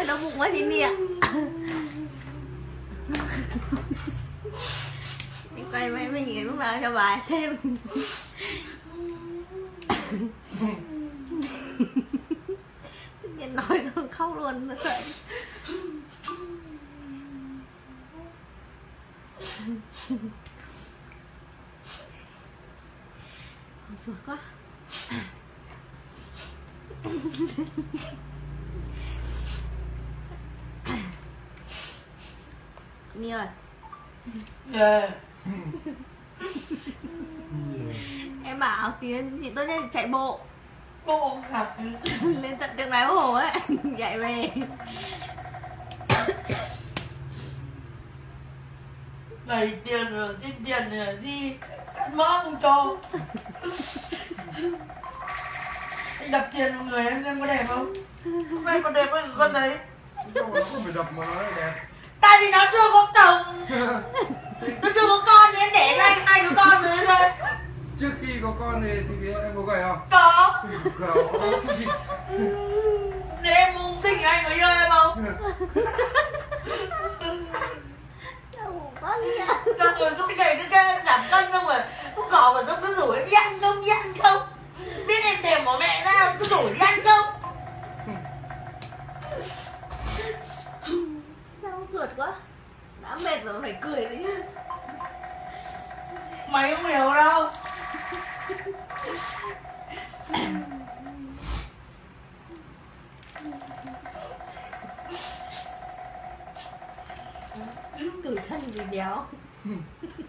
Ôi, đau bụng quá chị Nị ạ. Đi quay mấy mình lúc nào cho bài thêm. Tự nhiên nói thôi khóc luôn nó sợ. Ruột quá. Nhi ơi. Yeah. Em bảo tí chị tốt nhất chạy bộ. Bộ thật. Lên tận Tượng Đài Bắc Hồ ấy. Chạy về. Đầy tiền rồi, xin tiền rồi đi cắt mỡ không cho. Anh đập tiền vào người em xem có đẹp không? Hôm nay có đẹp hơn con đấy. Không phải đập mà nói là đẹp. Tại vì nó chưa có chồng. Nó chưa có con thì em để cho anh 2 đứa con rồi đây. Trước khi có con thì em có gầy không? Có. Có. Để em không sinh anh có yêu em không? Đau bụng quá Nhi ạ. Xong rồi lúc này cứ kêu em giảm cân xong rồi không có mà xong cứ rủ em đi ăn không, đi ăn không. Biết em thèm bỏ mẹ ra cứ rủ đi ăn không. Đau ruột quá. Đã mệt rồi phải cười đi. Mày không hiểu đâu. Tủi thân vì béo.